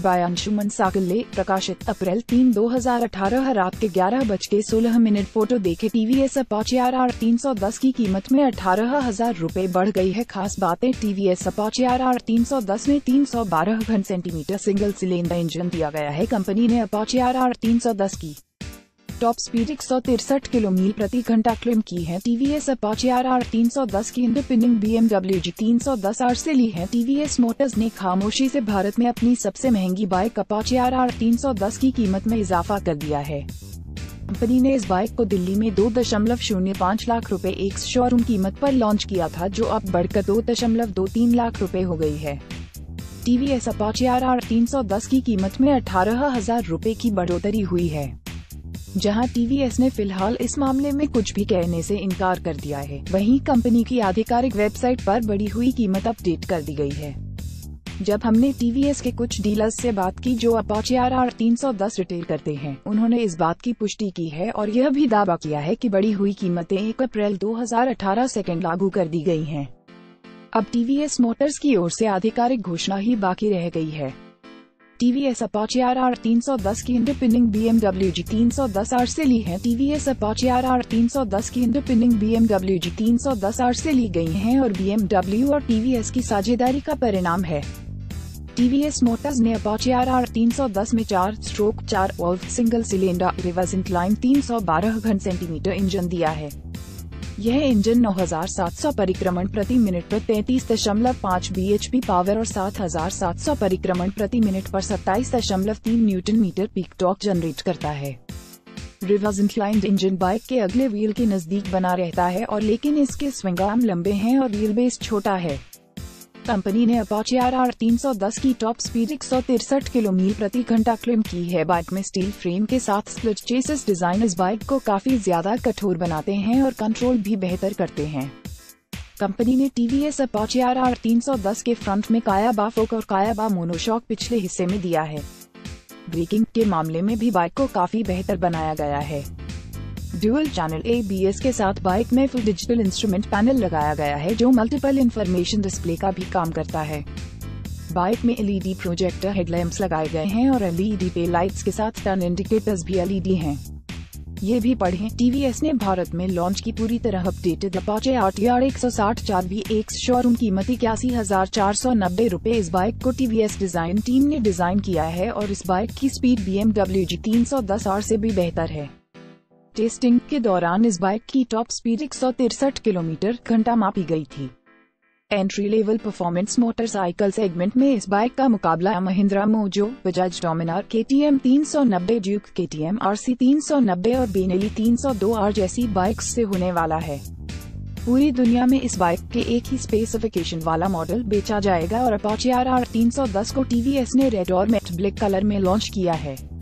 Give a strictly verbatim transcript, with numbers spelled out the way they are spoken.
Bye Anshuman साकले। प्रकाशित अप्रैल तीन दो हजार अठारह रात के ग्यारह बज के सोलह मिनट। फोटो देखे टीवीएस अपाचे आर आर तीन सौ दस की कीमत में अठारह हजार रूपए बढ़ गई है। खास बातें, टीवीएस अपाचे आर आर तीन सौ दस में तीन सौ बारह घन सेंटीमीटर सिंगल सिलेंडर इंजन दिया गया है। कंपनी ने अपाचे आर आर तीन सौ दस की टॉप स्पीड एक सौ तिरसठ किलोमीटर प्रति घंटा क्लेम की है। टीवीएस अपाचे आर आर तीन सौ दस की इंडिपेंडेंट बीएमडब्ल्यू जी तीन सौ दस आर से ली है। टीवीएस मोटर्स ने खामोशी से भारत में अपनी सबसे महंगी बाइक अपाचे आर आर तीन सौ दस की कीमत में इजाफा कर दिया है। कंपनी ने इस बाइक को दिल्ली में दो दशमलव शून्य पाँच लाख रुपए एक शोरूम कीमत पर लॉन्च किया था, जो अब बढ़कर दो दशमलव दो तीन लाख रुपए हो गई है। टीवीएस अपाचे आर आर तीन सौ दस की कीमत में अठारह हजार रुपए की बढ़ोतरी हुई है, जहां टीवीएस ने फिलहाल इस मामले में कुछ भी कहने से इनकार कर दिया है। वहीं कंपनी की आधिकारिक वेबसाइट पर बढ़ी हुई कीमत अपडेट कर दी गई है। जब हमने टीवीएस के कुछ डीलर्स से बात की जो अपाचे आर आर तीन सौ दस रिटेल करते हैं, उन्होंने इस बात की पुष्टि की है और यह भी दावा किया है कि बढ़ी हुई कीमतें एक अप्रैल दो हजार अठारह सेकेंड लागू कर दी गई हैं। अब टीवीएस मोटर्स की ओर से आधिकारिक घोषणा ही बाकी रह गई है। टीवीएस अपाचे आर आर तीन सौ दस की इंडिपेंडेंट बीएमडब्ल्यू जी तीन सौ दस आर से ली है। टीवीएस अपाचे आर आर तीन सौ दस की इंडिपेंडेंट बीएमडब्ल्यू जी तीन सौ दस आर से ली गई हैं और बीएमडब्ल्यू और टीवीएस की साझेदारी का परिणाम है। टीवीएस मोटर्स ने अपाचे आर आर तीन सौ दस में चार स्ट्रोक चार valve single cylinder reverse incline तीन सौ बारह घन सेंटीमीटर इंजन दिया है। यह इंजन नौ हजार सात सौ परिक्रमण प्रति मिनट पर तैंतीस दशमलव पाँच बीएचपी पावर और सात हजार सात सौ परिक्रमण प्रति मिनट पर सत्ताईस दशमलव तीन newton metre peak torque generate करता है। रिवर्स इंक्लाइंड इंजन बाइक के अगले व्हील के नजदीक बना रहता है और लेकिन इसके स्विंग आर्म लंबे हैं और व्हील बेस छोटा है। कंपनी ने अपाचे आर आर तीन सौ दस की टॉप स्पीड एक सौ तिरसठ किलोमीटर प्रति घंटा क्लेम की है। बाइक में स्टील फ्रेम के साथ स्प्लिट चेसिस डिजाइन इस बाइक को काफी ज्यादा कठोर बनाते हैं और कंट्रोल भी बेहतर करते हैं। कंपनी ने टीवीएस अपाचे आर आर तीन सौ दस के फ्रंट में कायाबा फोक और कायाबा मोनोशॉक पिछले हिस्से में दिया है। ब्रेकिंग के मामले में भी बाइक को काफी बेहतर बनाया गया है। Dual channel A B S के साथ बाइक में फुल डिजिटल इंस्ट्रूमेंट पैनल लगाया गया है, जो मल्टीपल इंफॉर्मेशन डिस्प्ले का भी काम करता है। बाइक में एलईडी प्रोजेक्टर हेडलैम्प्स लगाए गए हैं और एलईडी टेल लाइट्स के साथ टर्न इंडिकेटर्स भी एलईडी हैं। ये भी पढ़ें, टीवीएस ने भारत में लॉन्च की पूरी तरह updated Apache R T R एक सौ साठ चार वी एक्स शोरूम कीमत इक्यासी हजार चार सौ नब्बे रूपए। इस बाइक को टीवीएस डिजाइन टीम ने डिजाइन किया है और इस बाइक की स्पीड बीएमडब्ल्यू जी तीन सौ दस आर से भी बेहतर है। टेस्टिंग के दौरान इस बाइक की टॉप स्पीड एक सौ तिरसठ किलोमीटर घंटा मापी गई थी। Entry level performance motorcycle segment में इस बाइक का मुकाबला Mahindra Mojo, Bajaj Dominar, KTM तीन सौ नब्बे, ड्यूक केटीएम आरसी तीन सौ नब्बे और बेनेली तीन सौ दो आर जैसी बाइक्स से होने वाला है। पूरी दुनिया में इस बाइक के एक ही स्पेसिफिकेशन वाला मॉडल बेचा जाएगा और अपाचे आर आर तीन सौ दस को टीवीएस ने रेड और मैट ब्लैक कलर में लॉन्च किया है।